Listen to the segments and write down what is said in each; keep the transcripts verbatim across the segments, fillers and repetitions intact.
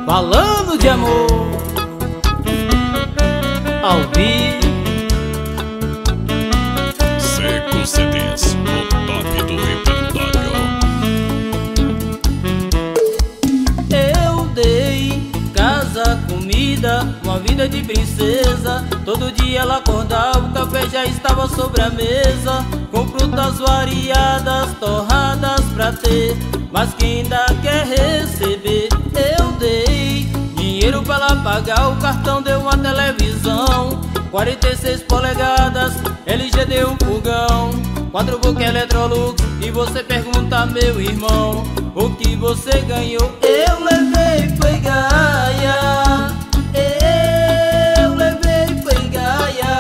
falando de amor ao vivo. Seco C Ds, o top do repertório. Eu dei casa, comida, uma vida de princesa. Todo dia ela acordava, o café já estava sobre a mesa, com frutas variadas, torradas pra ter. Mas quem ainda quer receber, eu dei dinheiro pra ela pagar. O cartão deu uma televisão quarenta e seis polegadas, L G deu um fogão, quatro boca Electrolux. E você pergunta, meu irmão, o que você ganhou? Eu levei, foi gaia. Eu levei, foi gaia.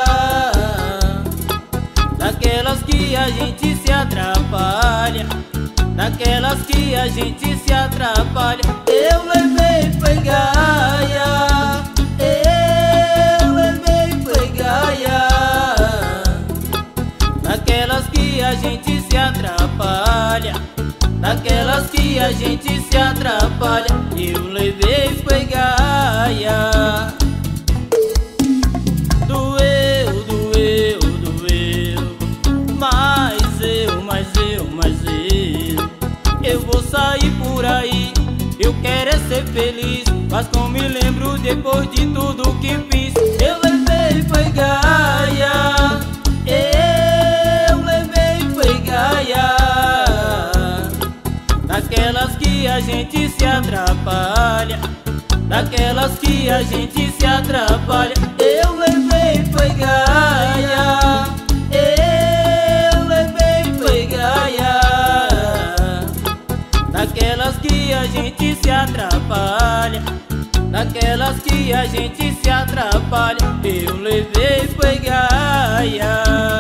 Daquelas que a gente se atrapalha, daquelas que a gente se atrapalha. Eu levei, foi gaia. Eu levei, foi gaia. Daquelas que a gente se atrapalha, daquelas que a gente se atrapalha. Eu levei, foi gaia. Doeu, doeu, doeu, mas eu, mas eu, mas eu Eu vou sair por aí, eu quero é ser feliz. Mas como me lembro depois de tudo que fiz, eu levei, foi gaia. Eu levei, foi gaia. Daquelas que a gente se atrapalha, daquelas que a gente se atrapalha. Eu levei, foi gaia. Eu levei, foi gaia. Daquelas que a gente se atrapalha, daquelas que a gente se atrapalha. Eu levei, foi gaia.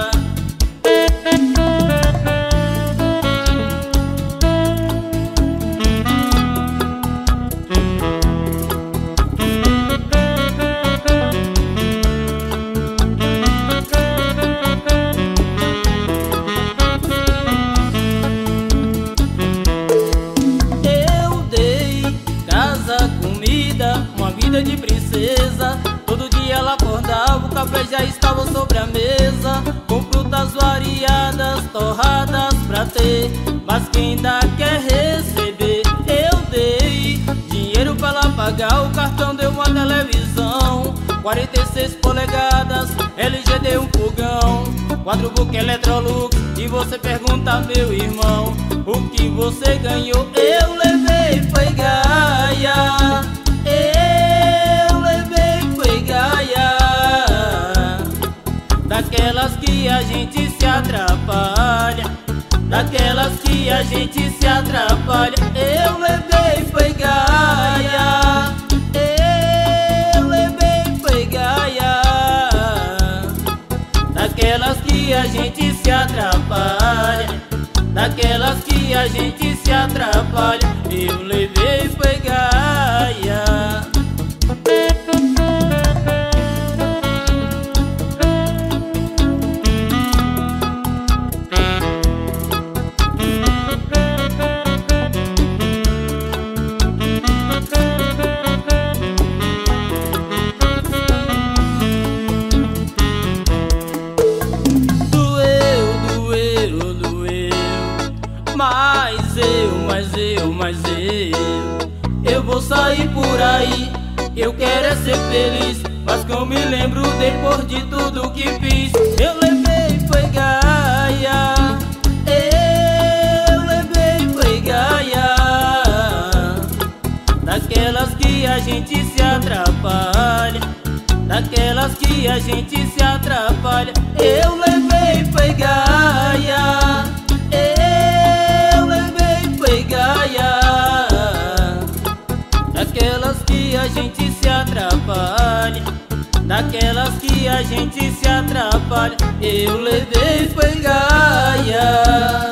Uma vida de princesa. Todo dia ela acordava, o café já estava sobre a mesa, com frutas variadas, torradas pra ter. Mas quem ainda quer receber, eu dei dinheiro pra ela pagar. O cartão deu uma televisão quarenta e seis polegadas, L G deu um fogão, quatro boca Electrolux. E você pergunta, meu irmão, o que você ganhou? Eu levei, foi gaia. Eu levei, foi gaia. Daquelas que a gente se atrapalha, daquelas que a gente se atrapalha. Eu levei, foi gaia. Eu levei, foi gaia. Daquelas que a gente se atrapalha, daquelas que a gente se atrapalha. Eu levei, foi gaia. Mas eu, mas eu, mas eu Eu vou sair por aí, eu quero é ser feliz. Mas que eu me lembro depois de tudo que fiz, eu levei, foi gaia. Eu levei, foi gaia. Daquelas que a gente se atrapalha, daquelas que a gente se atrapalha. Eu levei, foi gaia. Daquelas que a gente se atrapalha, daquelas que a gente se atrapalha. Eu levei, foi gaia.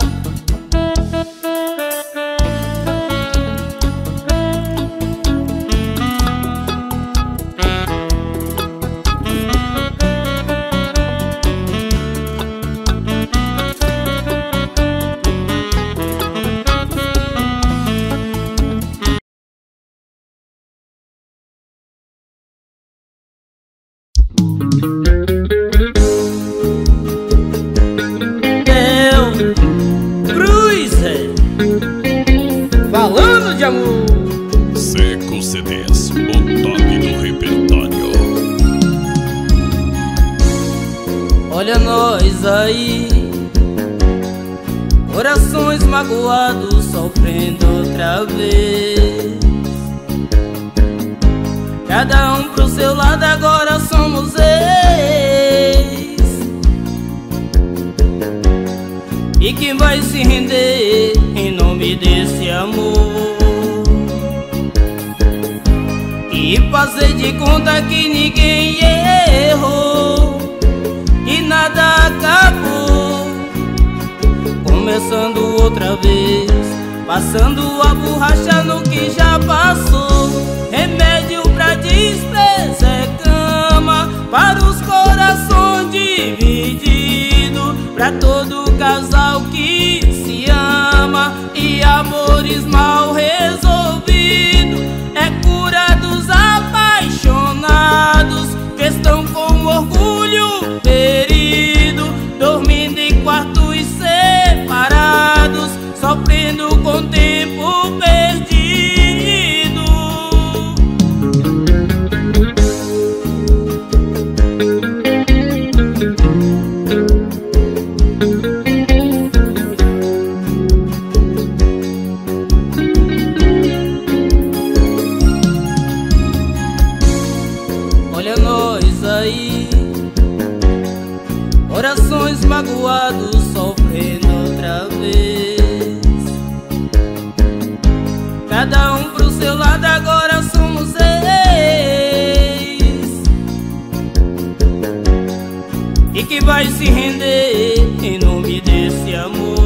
Olha nós aí, corações magoados, sofrendo outra vez. Cada um pro seu lado, agora somos ex. E quem vai se render em nome desse amor? E fazer de conta que ninguém errou, que nada acabou, começando outra vez, passando a borracha no que já passou. Remédio pra despesa é cama para os corações divididos, pra todo casal que se ama. E amores mal resolvidos é cura dos apaixonados que estão com orgulho ferido, dormindo em quartos separados, sofrendo com o tempo perdido. Olha nós aí, corações magoados, sofrendo outra vez. Cada um pro seu lado, agora somos ex. E que vai se render em nome desse amor?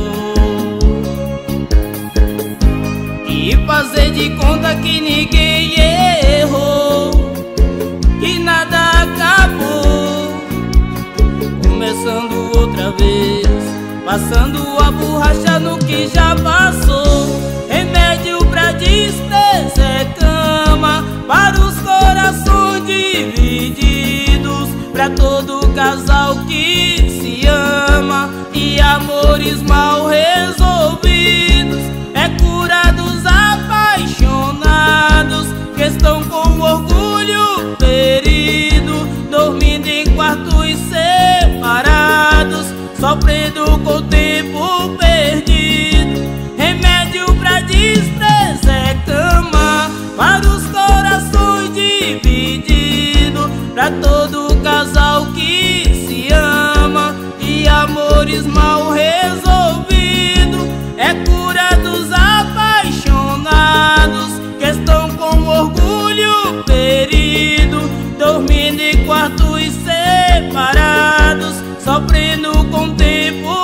E fazer de conta que ninguém errou, que nada acabou, começando outra vez, passando a borracha no que já passou. Remédio pra despesa é cama para os corações divididos, pra todo casal que se ama. E amores mal resolvidos é cura dos apaixonados que estão com orgulho ferido, dormindo em quartos separados, sofrendo com o tempo perdido. Remédio pra despesa é cama para os corações divididos, pra todo casal que se ama. E amores mal resolvidos é cura dos apaixonados que estão com orgulho ferido, dormindo em quartos separados, sofrendo com o tempo